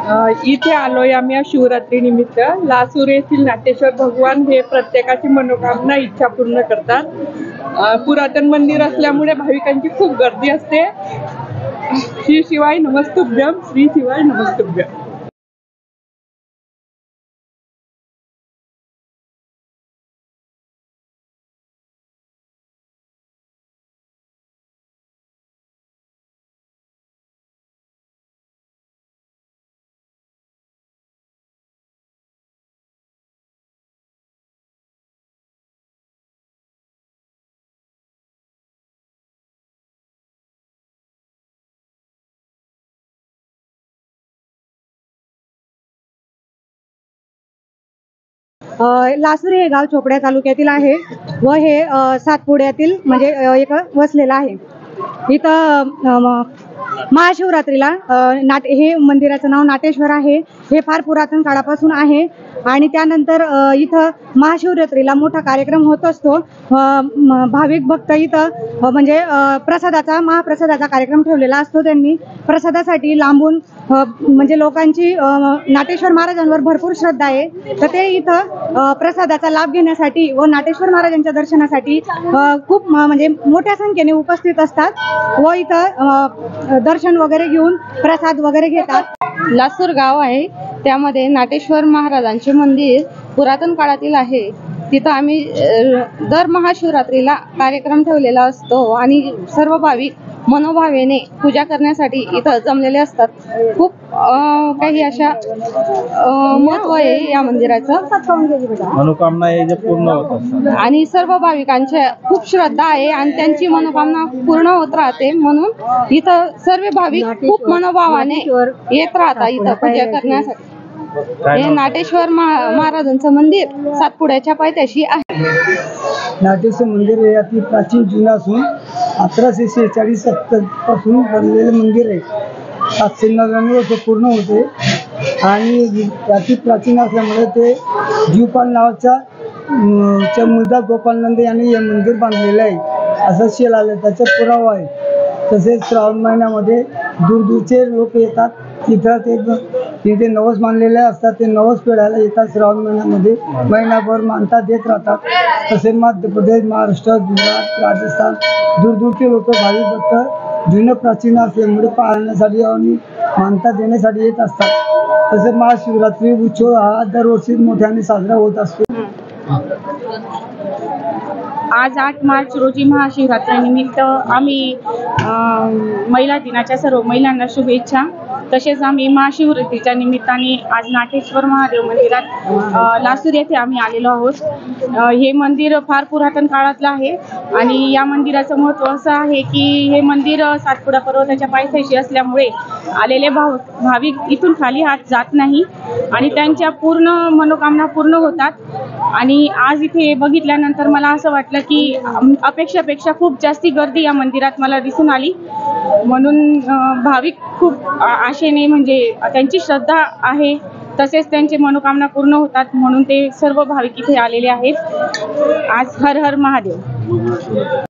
इथे आलोय आम्ही या शिवरात्री निमित्त। लासूर येथील नाटेश्वर भगवान हे प्रत्येकाची मनोकामना इच्छा पूर्ण करतात। पुरातन मंदिर असल्यामुळे भाविकांची खूप गर्दी असते। श्री शिवाय नमस्तुभ्यम, श्री शिवाय नमस्तुभ्यम। लासूर हे गाव चोपड्या तालुक्यातील आहे व हे सातपुड्यातील म्हणजे एक वसलेलं आहे। इथं महाशिवरात्रीला हे मंदिराचं नाव नाटेश्वर आहे। हे फार पुरातन काळापासून आहे आणि त्यानंतर इथं महाशिवरात्रीला मोठा कार्यक्रम होत असतो। भाविक भक्त इथं म्हणजे महाप्रसादाचा कार्यक्रम ठेवलेला असतो। त्यांनी प्रसादासाठी लांबून म्हणजे लोकांची नाटेश्वर महाराजांवर भरपूर श्रद्धा आहे, तर ते इथं प्रसादाचा लाभ घेण्यासाठी व नाटेश्वर महाराजांच्या दर्शनासाठी खूप म्हणजे मोठ्या संख्येने उपस्थित असतात व इथं दर्शन वगैरे घेऊन प्रसाद वगैरे घेतात। लासूर गाव आहे, त्यामध्ये नाटेश्वर महाराजांचे मंदिर पुरातन काळातील आहे। तिथं आम्ही दर महाशिवरात्रीला कार्यक्रम ठेवलेला असतो आणि सर्व भाविक मनोभावेने पूजा करण्यासाठी इथं जमलेले असतात। खूप काही अशा महत्व आहे या मंदिराचं, मनोकामना पूर्ण होत आणि सर्व भाविकांच्या खूप श्रद्धा आहे आणि त्यांची मनोकामना पूर्ण होत राहते, म्हणून इथं सर्व भाविक खूप मनोभावाने येत राहतात इथं पूजा करण्यासाठी। हे नाटेश्वर महाराजांचं मंदिर सातपुड्याच्या पायथ्याशी आहे। नाटेश्वर मंदिर हे अति प्राचीन जुनं असून 1846 पासून बनलेलं मंदिर आहे। 799 वर्ष पूर्ण होते आणि अति प्राचीन असल्यामुळे ते जीवपाल नावाच्या मुलगा गोपालनंद यांनी हे मंदिर बांधलेलं आहे असं शिलालेखाचा पुरावा आहे। तसेच श्रावण महिन्यामध्ये दूरदूरचे लोक येतात तिथं तिथे नवस मानलेले असतात, ते नवस फेडायला येतात। श्रावण महिन्यामध्ये महिनाभर मानता देत राहतात। तसेच मध्य प्रदेश, महाराष्ट्र, गुजरात, राजस्थान दूरदूरचे लोक भाविक भक्त जुनं प्राचीन असल्यामुळे पाहण्यासाठी आणि मानता देण्यासाठी येत असतात। तसेच महाशिवरात्री उत्सव हा दरवर्षी मोठ्याने साजरा होत असतो। आज 8 मार्च रोजी महाशिवरात्रीनिमित्त आम्ही महिला दिनाच्या सर्व महिलांना शुभेच्छा। तसेच आम्ही महाशिवरात्रीच्या निमित्ताने आज नाटेश्वर महादेव मंदिरात लासूर येथे आम्ही आलेलो आहोत। हे मंदिर फार पुरातन काळातलं आहे आणि या मंदिराचं महत्त्व असं आहे की हे मंदिर सातपुडा पर्वताच्या पायथ्याशी असल्यामुळे आलेले भाविक इथून खाली हात जात नाही आणि त्यांच्या पूर्ण मनोकामना पूर्ण होतात। आणि आज इथे बघितल्यानंतर मला असं वाटलं की अपेक्षापेक्षा खूप जास्ती गर्दी या मंदिरात मला दिसून आली, म्हणून भाविक खूप आशेने म्हणजे त्यांची श्रद्धा आहे, तसेच त्यांची मनोकामना पूर्ण होतात, म्हणून ते सर्व भाविक इथे आलेले आहेत। आज हर हर महादेव।